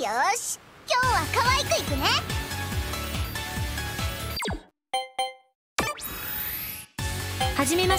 よし、今日は可愛くいくね。 始めます。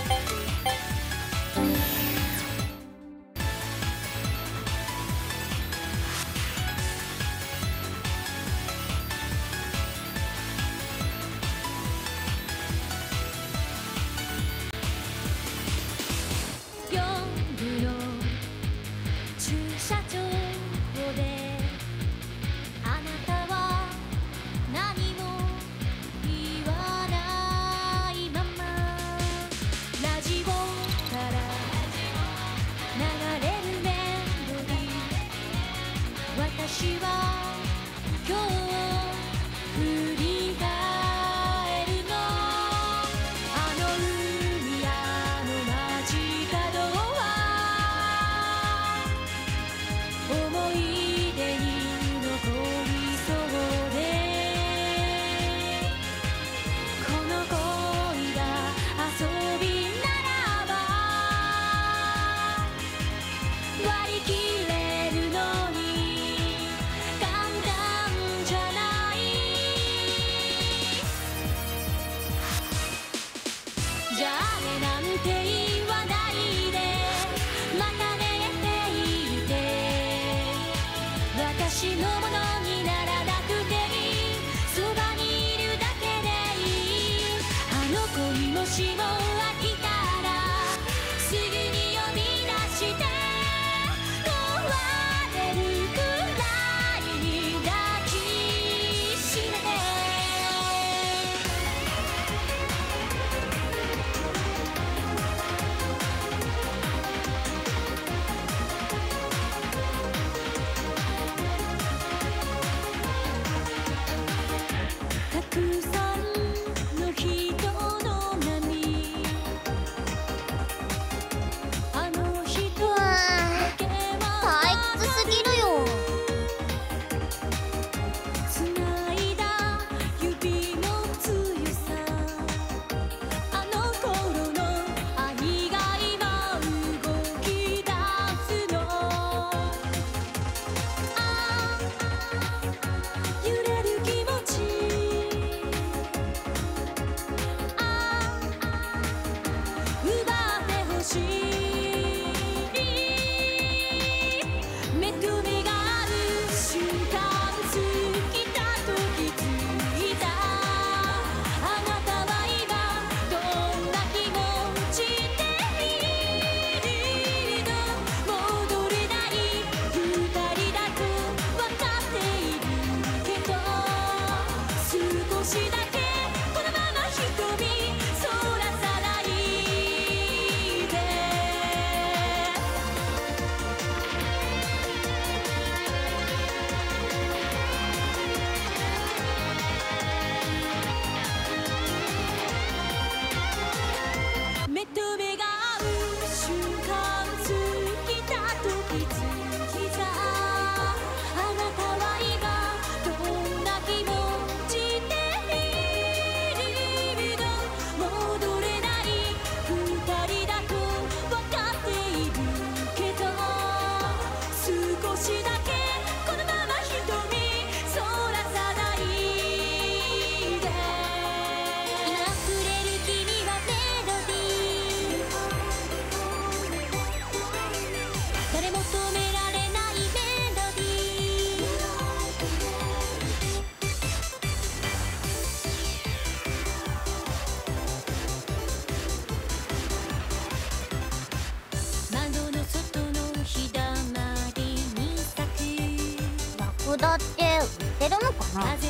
だって売ってるのかな。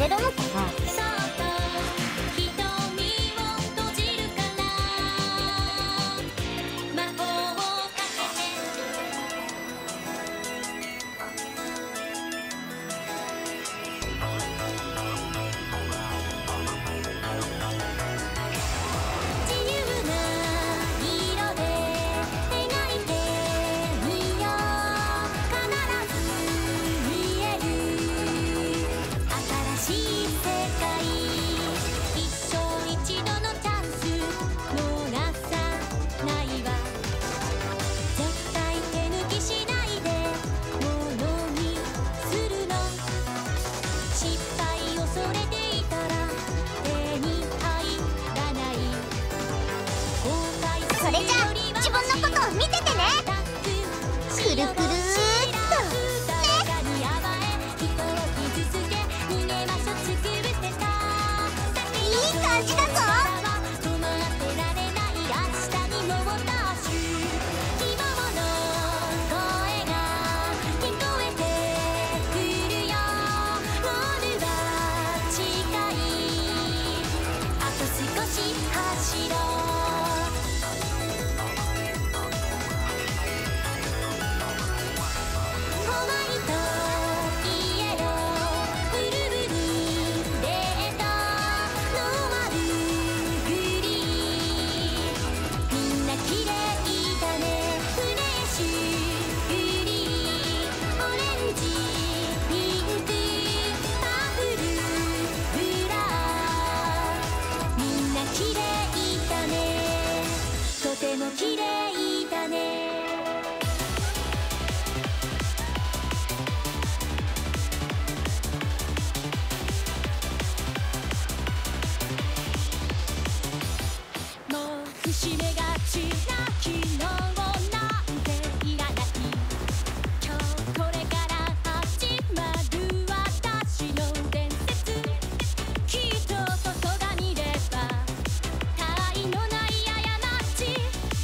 てるのかな。それじゃあ自分のことを見ててね。くるくるーっとね。いい感じだぞ。 綺麗だね。もう節目がちな昨日なんていらない。今日これから始まる私の伝説。きっと外が見れば他意のない過ち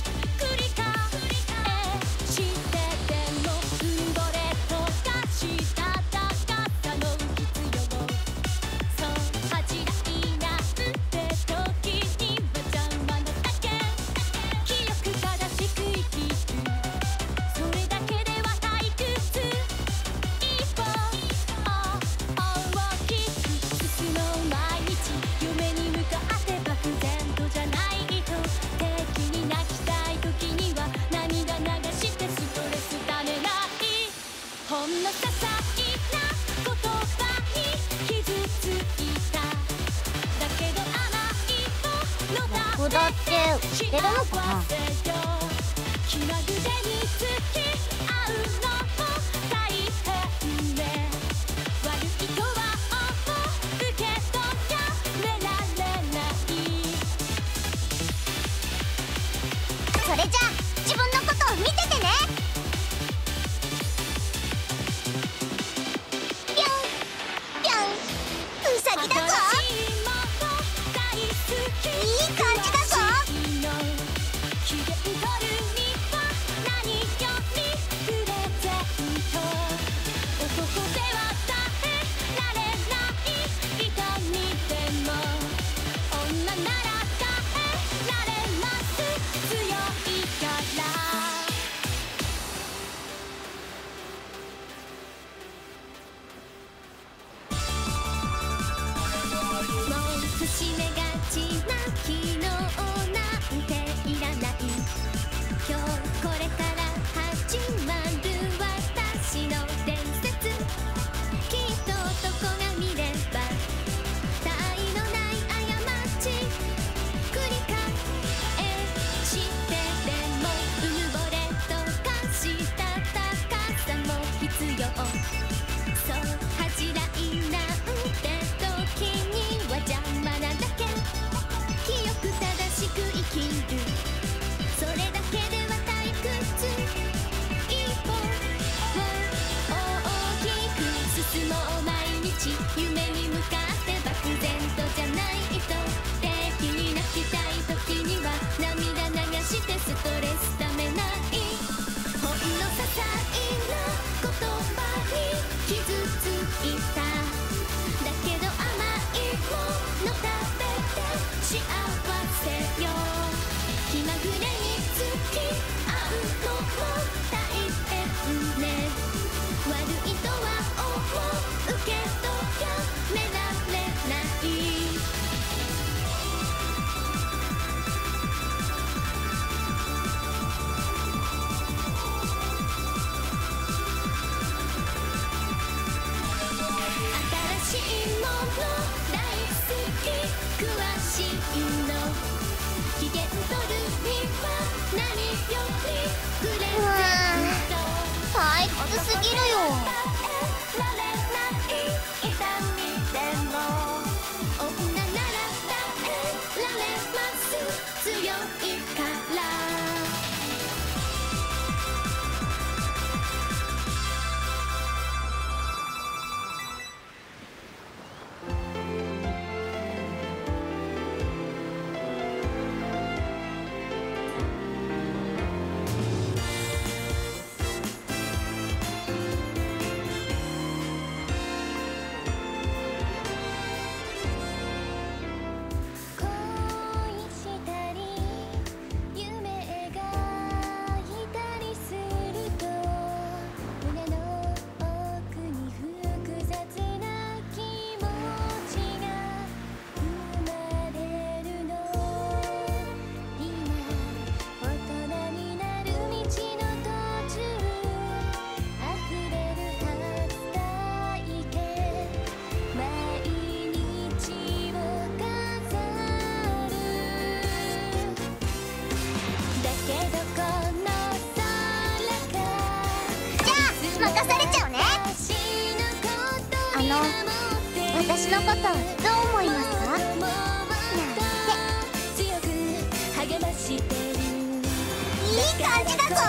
ほんの些細な言葉に傷ついた。だけど甘いものだ僕だって売ってるのかな。 気まぐれに付き合うのも大変ね。悪いとは思うけどやめられない。 それじゃあ自分のことを見ててね。ウサギだぞ。いい感じだぞ。 機嫌取るには何よりプレゼン退屈すぎるよ。私のことどう思いますか？なんていい感じだぞ。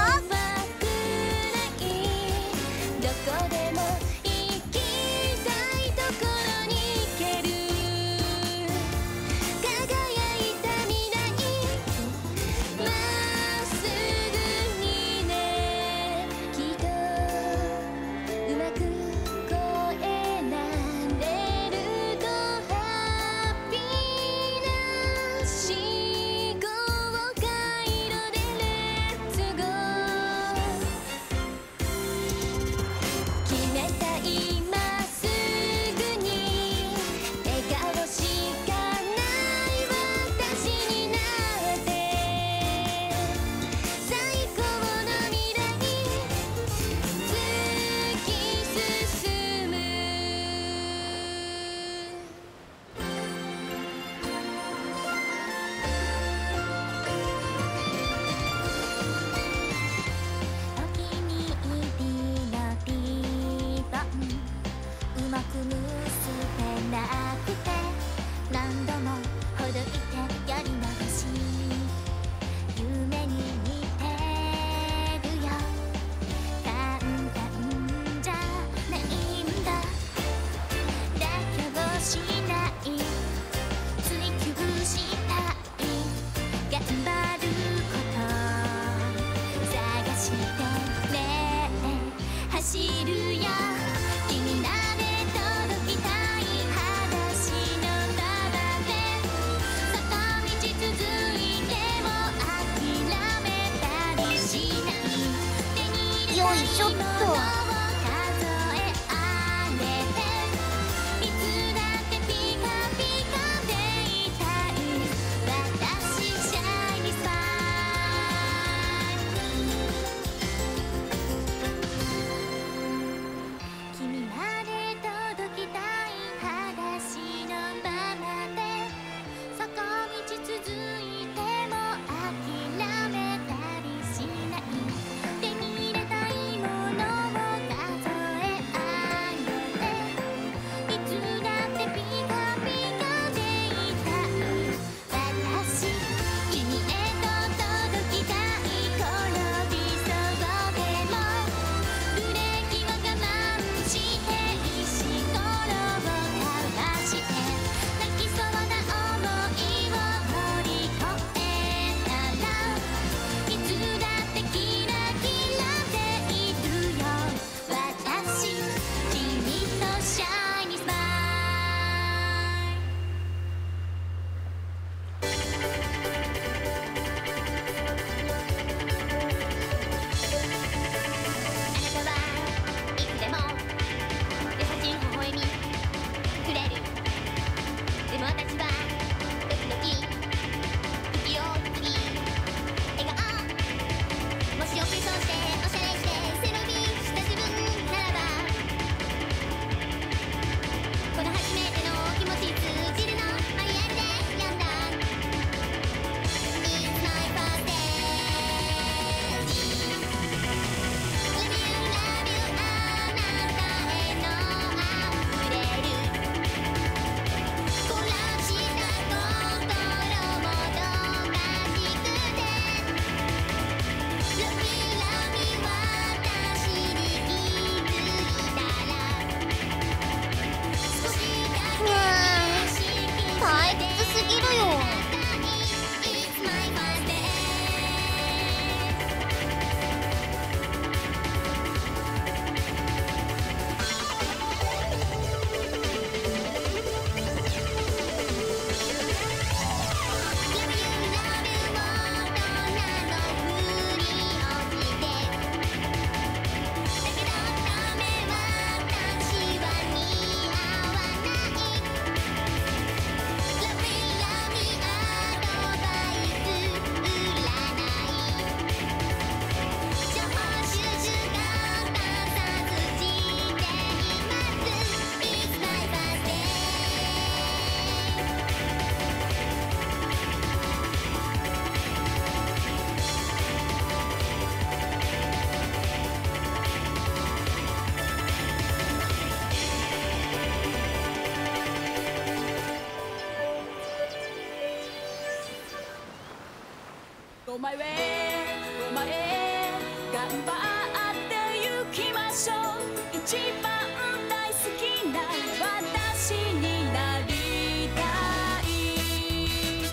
ちょっと前へお前へ頑張って行きましょう。一番大好きな私になりたい。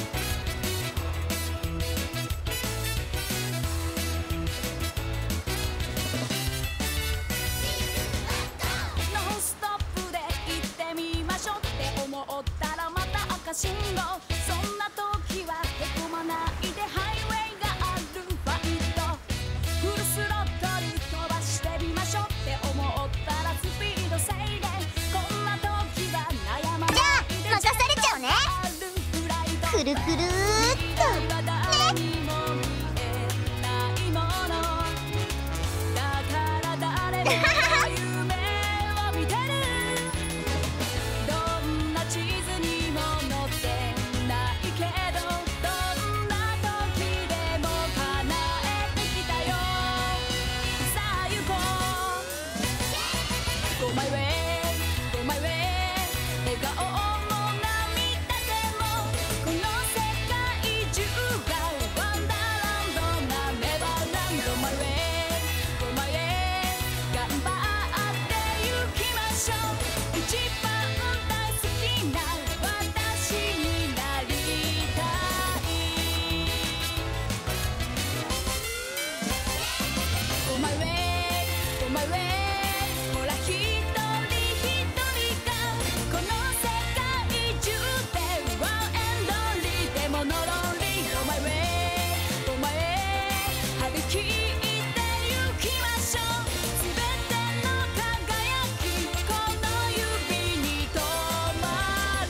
ノンストップで行ってみましょうって思ったらまた赤信号。そんな時はへこまないでハイウェイがあるファイト。フルスロットル飛ばしてみましょうって思ったらスピード制限。こんな時は悩まないでじゃあ任されちゃうね。 あるフライトくるくるーっと誰も見えないものだから誰も夢を見てる。どんな地図にも載ってないけどどんな時でも叶えてきたよ。さあ行こう Go my way Go my way 笑顔も涙でもこの世界中がワンダーランドなネバーランド My way Go my way 頑張って行きましょう。一番大好きな私になりたい。 Go my way Go my way ほら一人一人がこの世界中でワンエンドリーでもノロリ Go my way Go my way 張り切って行きましょう。全ての輝きこの指に止ま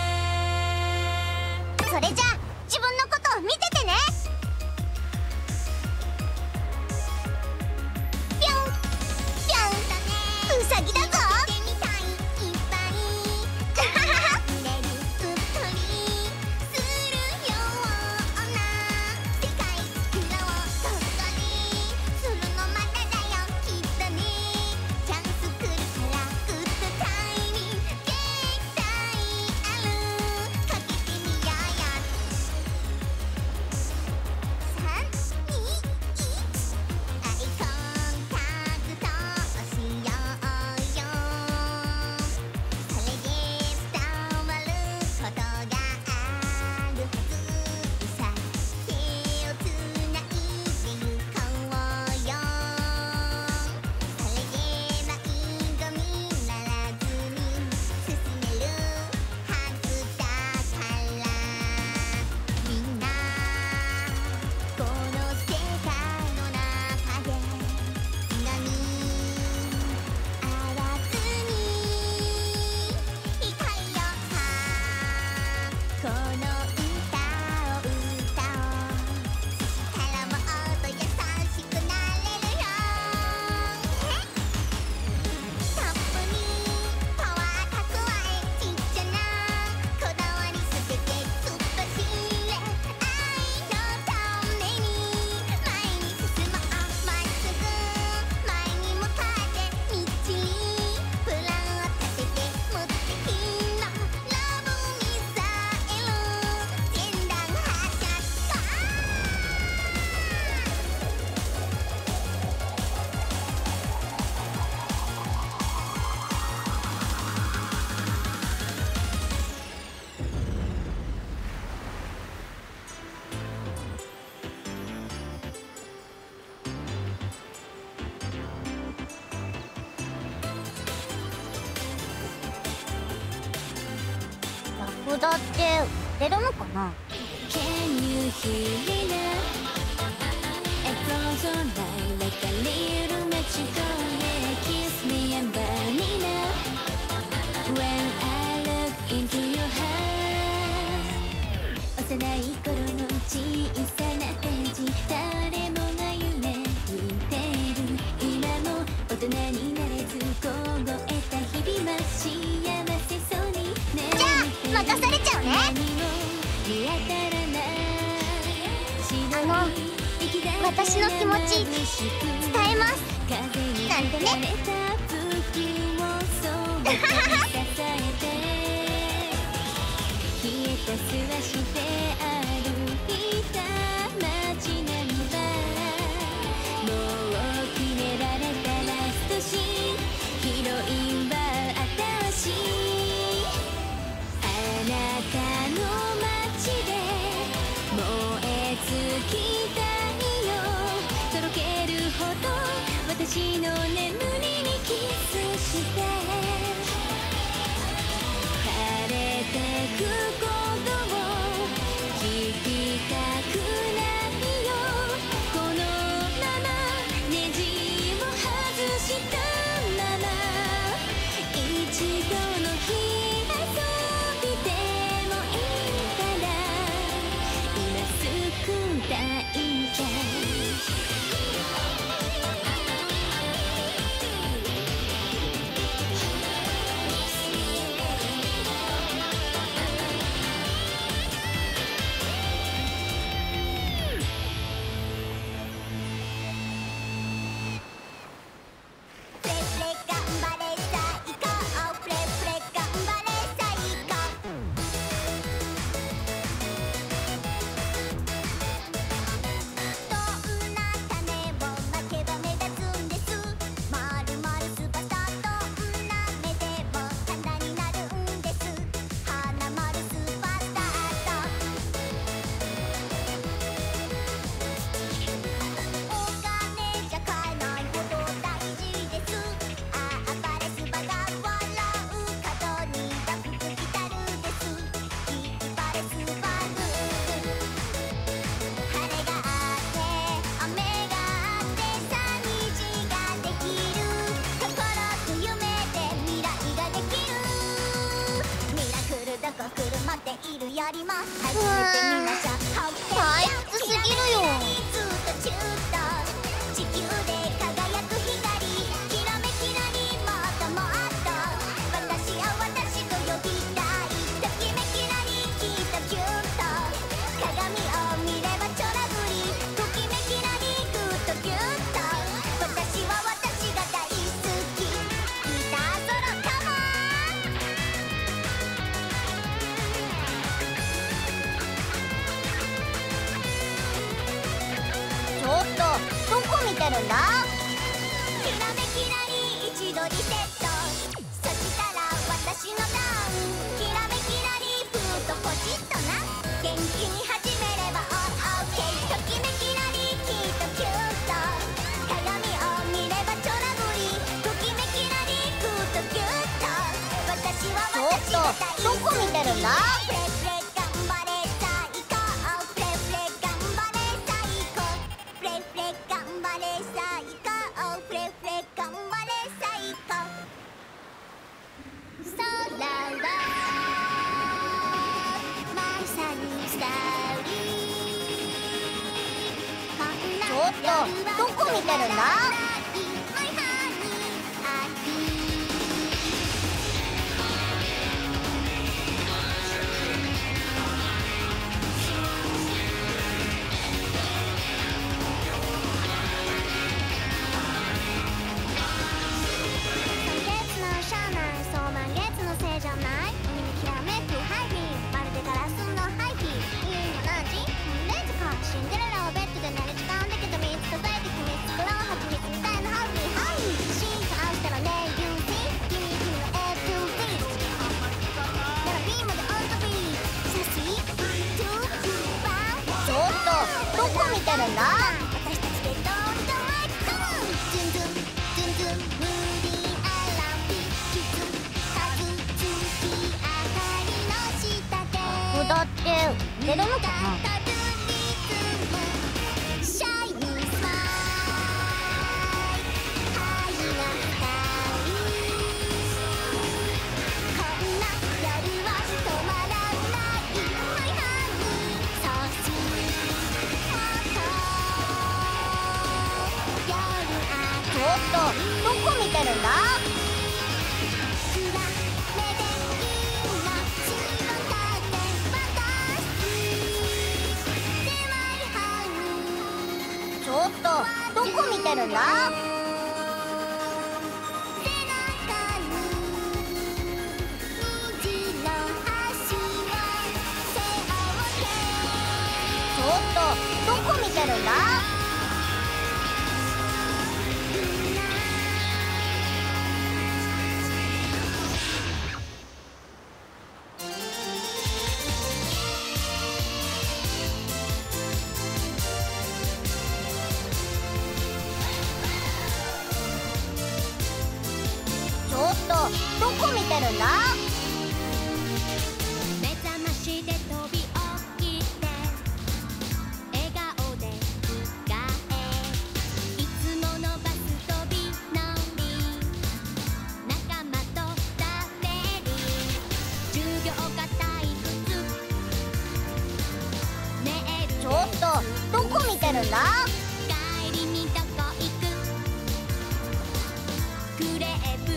れ。 それじゃあ自分のことを見ててね。ぴょんぴょんうさぎだぞ。ラクダって売ってるのかな。 Can you hear me now? It goes on like a little magical. Yeah, kiss me and burn me now. When I look into your eyes. 幼い頃の小さなページ、誰もが夢見てる。今も大人になれず凍えた日々は幸せそうにね。 じゃあ任されちゃうね。私の気持ち伝えますなんてね。冷えた素足で歩いた街ります。始めてみましょう。退屈すぎるよ。ずっとチュート地球で輝く光、きらめきらにもっともっと私を私と呼びたい。ときめきらにきっとキュンと鏡を見ればちょらぶり、ときめきらにグッとギュッと私は私が大好き。ギターソロカモン。ちょっとどこ見てるんだ。きらめきらに一度リセット、そしたら私のターン。きらめきらにふーっとポチッとな、元気に始めればオーケー。ときめきらにきっとキュンと鏡を見ればちょらぶり、ときめきらにふーっとギュッと私は私が大好き。どこ見てるんだ。フレフレ頑張れ最高、フレフレ頑張れ最高、フレフレ頑張れ最高、フレフレ頑張れ最高。空はまさにスターリー。ちょっとどこ見てるんだ。シンデレラをベッドで寝る時間だけど見つかさえて秘密作ろう。蜂蜜みたいなハッピーハイ進化したらね You see 君の A to Z なら B まで on the beat さし to back。 ちょっとどこ見てるんだ。私たちでどんどん巻き込む。ズンズンズンズンムーディーアランビキズ数月明かりの下で歌って出るのかな。どこ見てるんだ。ちょっとどこ見てるんだ。ちょっとどこ見てるんだ。どこ見てるんだ。 目覚ましで飛び起きて笑顔で迎え、いつものバス飛び乗り仲間と食べる授業が退屈寝る。 ちょっとどこ見てるんだ。 帰りにどこ行くクレープ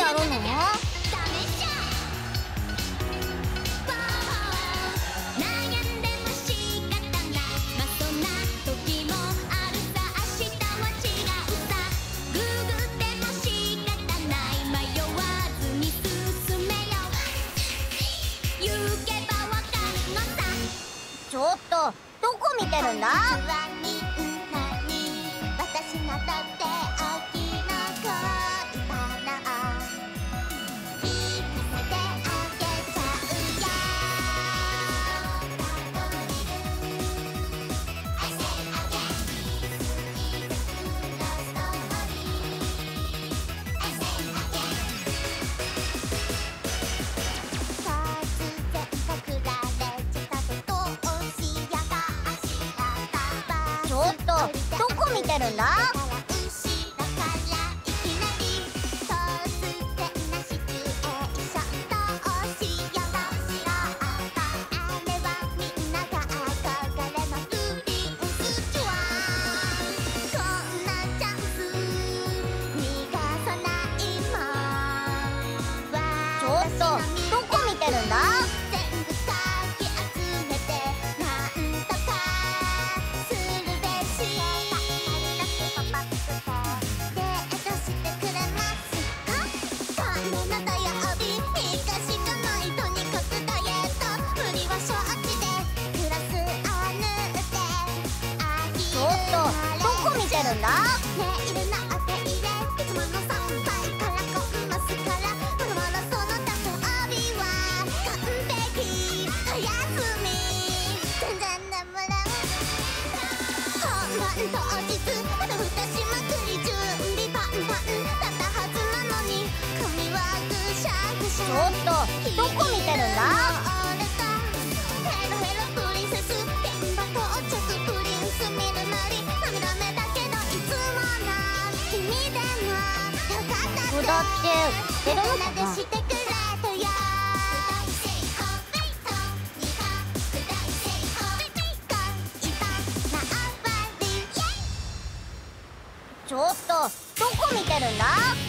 悩てるんだ。ちょっとどこ見てるんだ。ちょっとどこ見てるんだ。ちょっとどこ見てるんだ。ちょっとどこ見てるんだ。ここだって出るのかな。ちょっとどこ見てるんだ。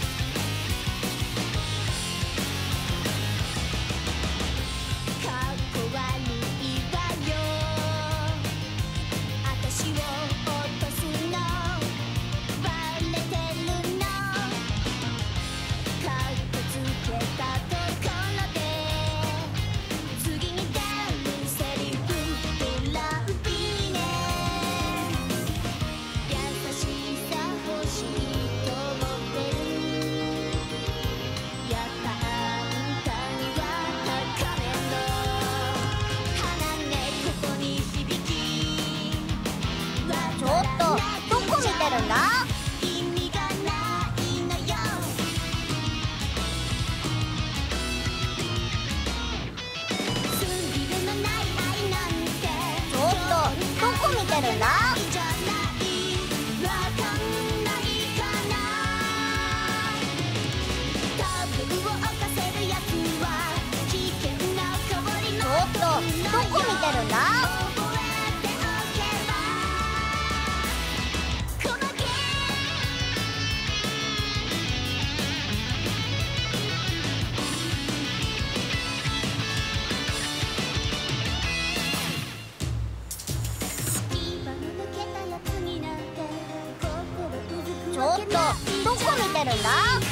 ちょっとどこ見てるんだ。ちょっとどこ見てるんだ。ちょっとどこ見てるんだ。ちょっとどこ見てるんだ。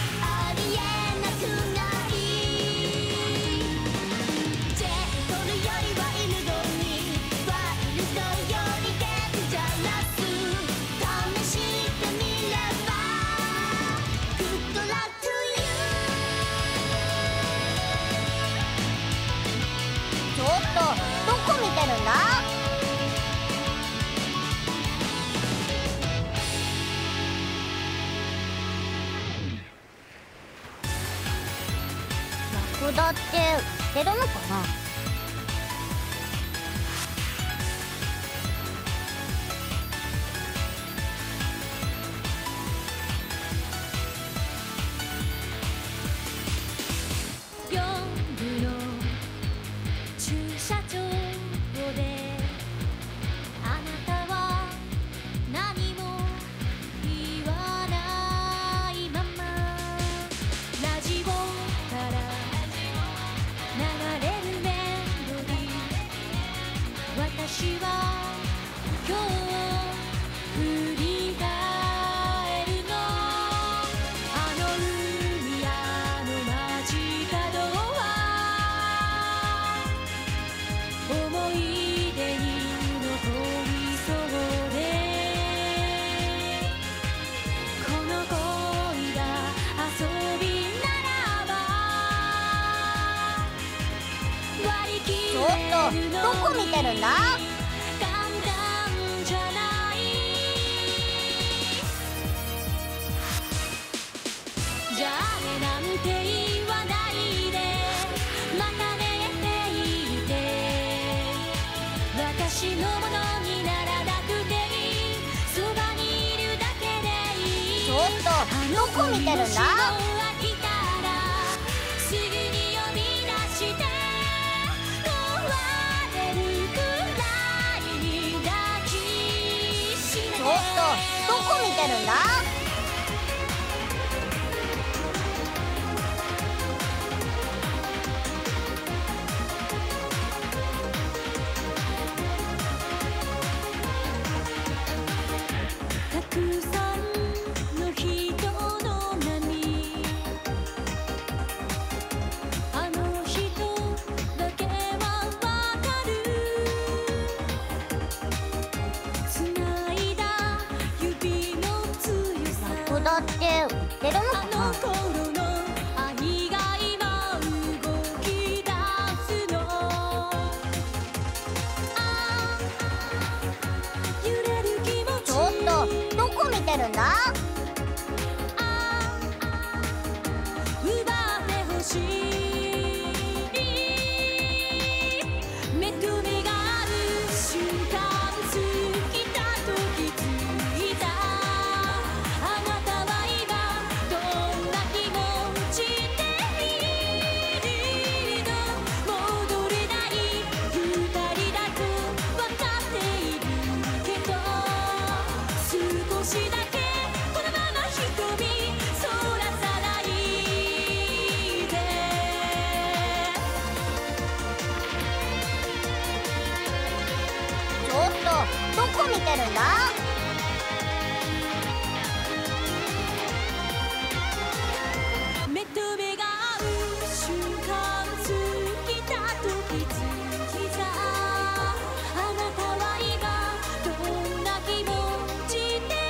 ちょっとどこ見てるんだ。ここだって出るのかな。 夜の駐車場であなたは何も言わないままラジオから流れるメどこ見てるんだ。 簡単じゃない。じゃあねなんて言わないで、またねって言って私のものにならなくていい、そばにいるだけでいい。 ちょっとどこ見てるんだ。 すぐに呼び出して壊れるくらいに抱きしめて。 ちょっとどこ見てるんだ。 たくさんの人の波、あの人だけはわかる。つないだ指の強さ、 ラクダって売ってるのかあな。 の頃の愛が今動き出すの。ああ揺れる気持ち、 ちょっとどこ見てるんだ。 奪ってほしい。目と目が合う瞬間、過ぎた時ついた。あなたは今どんな気持ちでいるの。戻れない二人だと分かっているけど、少しだけこのまま瞳そらさないで。 ちょっとどこ見てるんだ。 目と目が合う瞬間、過ぎた時ついた。あなたは今どんな気持ちで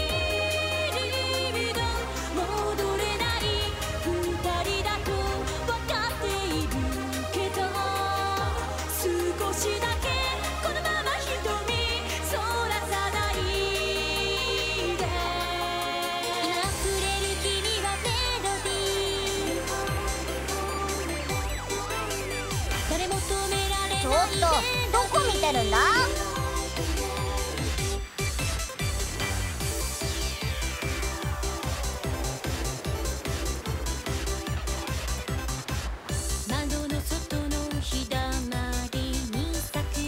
いるの。戻れない二人だと分かっているけど、少しだけこのまま瞳そらさないで。今触れる君はメロディー、誰も止められちょないっとどこ見てるんだ。 窓の外の日だまりに咲く、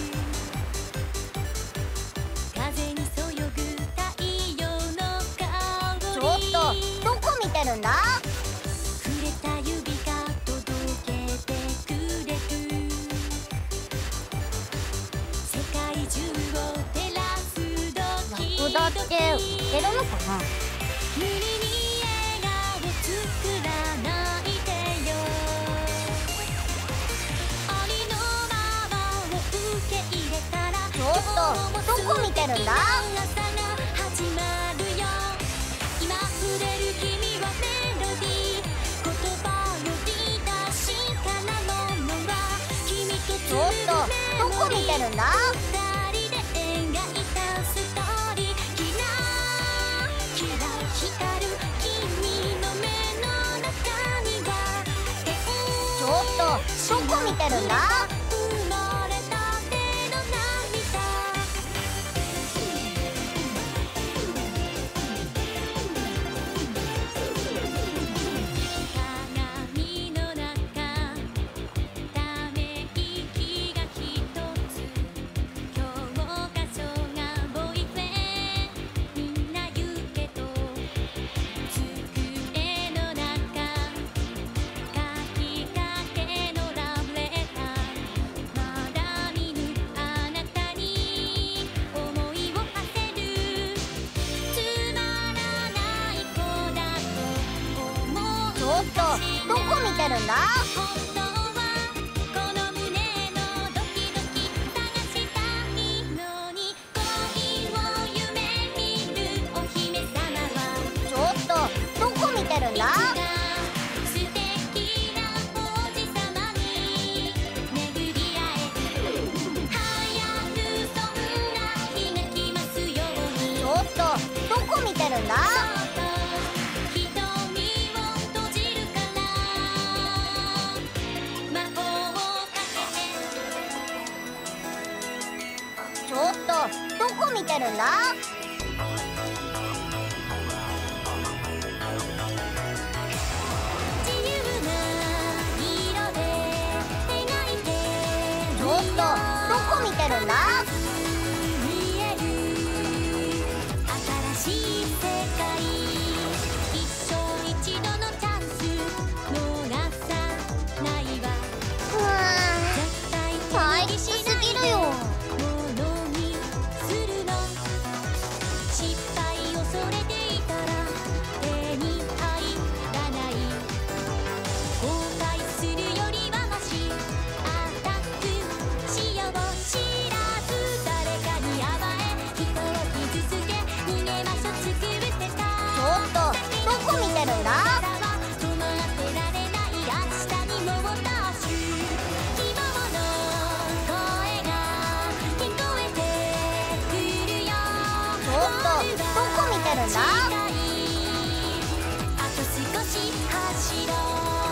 風にそよぐ太陽の香り。 ちょっとどこ見てるんだ。 触れた指が届けてくれる、世界中を照らすドキドキ。 ラクダって売ってるのかな。 無理に笑顔作らないでよ。ありのままを受け入れたら、 ちょっとどこ見てるんだ。 朝が始まるよ。今触れる君はメロディー、言葉より確かなものは君とちょっとどこ見てるんだ。 二人で描いたストーリー、キラキラ光る君の目の中にはちょっとどこ見てるんだ。 生まれたての涙。鏡の中ため息がひとつ、教科書がボーイフレンド、みんな言うけど机の中書きかけのラブレター、まだ見ぬあなたに思いを馳せる。つまらない子だと思う。 ちょっとどこ見てるんだ。 本当はこの胸のドキドキ探したいのに、恋を夢見るお姫様はちょっとどこ見てるんだ。 素敵な王子様に巡り会える。 るな。 見える新しい世界、一生一度のチャンス逃さないわ。絶対退屈手にしすないでぎるよ。 ものにするの。失敗恐れていたら手に入らない。後悔するよりはマシ、アタックしよう。知らず誰かに甘え、人を傷つけ逃げ場所作ってた。 ちょっとどこ見てるんだ。 止まってられない明日にもダッシュ。希望の声が聞こえてくるよ。 ちょっとどこ見てるんだ。 あと少し走ろう。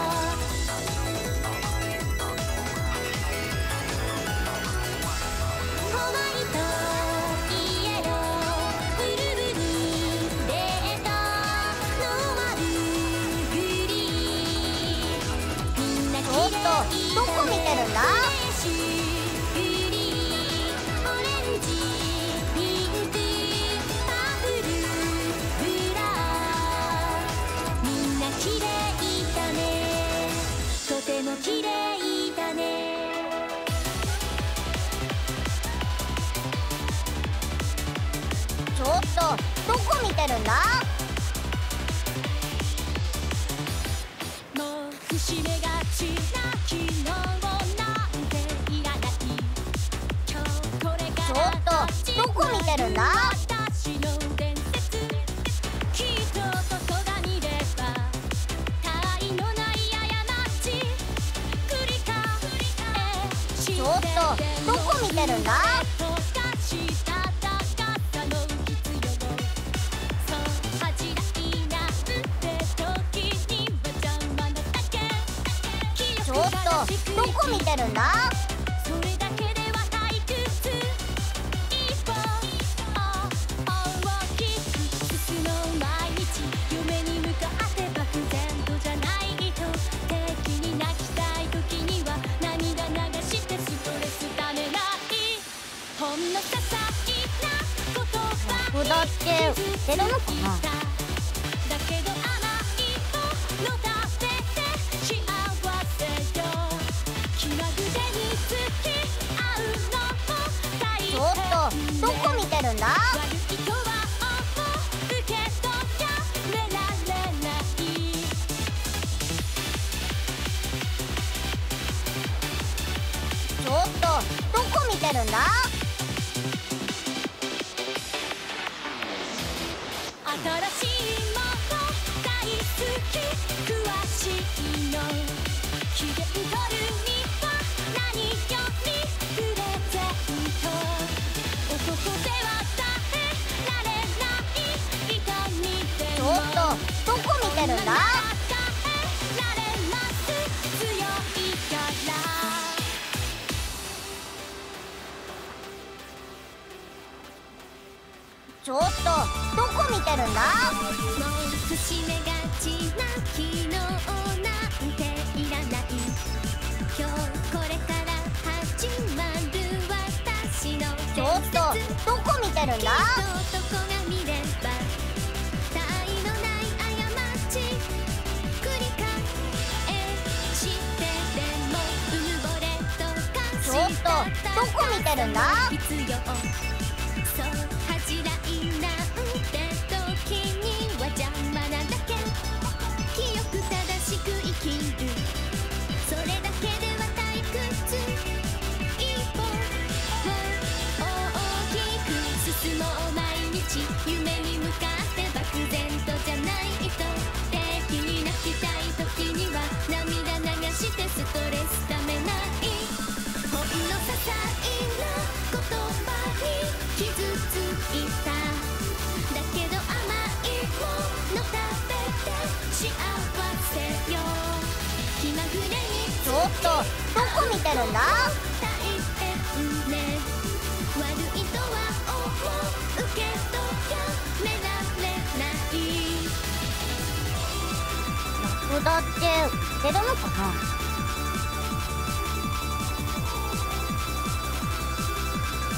ホワイトイエローブルーブルーレッドノーマルグリーン、みんなちょっとどこ見てるんだ。 フレッシュグリーンオレンジピンクパープルブラウン、みんな綺麗だね、とても綺麗だね。 ちょっとどこ見てるんだ。 もう節目がちな昨日なんていらない。今日これからちょっとどこ見てるんだ。 私の伝説、きっとここが見れば他愛のない過ち繰り返しちょっとどこ見てるんだ。 溶かした高さの必要、そう恥じらいなんて時には邪魔なだけ。 ちょっとどこ見てるんだ。 それだけでは退屈。一歩大きく進もう毎日、夢に向かって漠然とじゃない意図的に泣きたい時には涙流してストレスためない。ほんの些細な言葉だって出るのかな。 だけど甘いもの食べて幸せよ。気まぐれに付き合うのも大変。 ちょっとどこ見てるんだ。 悪いとは思うけどやめられない。 ちょっとどこ見てるんだ。 新しいもの大好き詳しいの。機嫌取るには何よりプレゼント。男では耐えられない痛みでちもょっとどこ見てるんだ。 耐えられます強いから。 ちょっとどこ見てるんだ。 もう節目がちな昨日なんていらない。今日これから始まる私のちょっとどこ見てるんだ。 きっとどこが見れば他愛のない過ち繰り返してでもうぬぼれとかちょっとどこ見てるんだ。 必要、そう恥じらいなんて時には邪魔なだけ。清く正しく生きる、それだけでは退屈。一歩大きく進もう毎日、夢に向かって漠然とじゃない人的に泣きたい時には涙流してストレスためない。ほんの些細な言葉に傷ついた。だけど甘いもの食べて幸せよ。気まぐれにちょっとどこ見てるんだ。 大変ね。悪いとは思うけどやめられない。 札って出るのかな。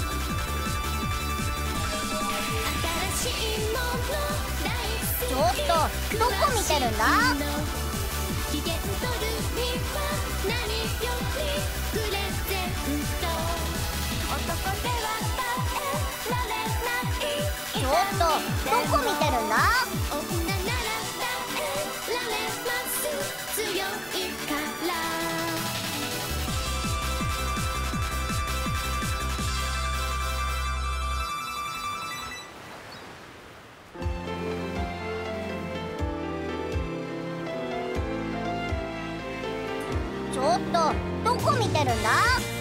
ちょっとどこ見てるんだ。 機嫌取るには何よりプレゼント。男では耐えられない。 ちょっとどこ見てるんだ。 女なら耐えられます。強いから。 ちょっとどこ見てるんだ。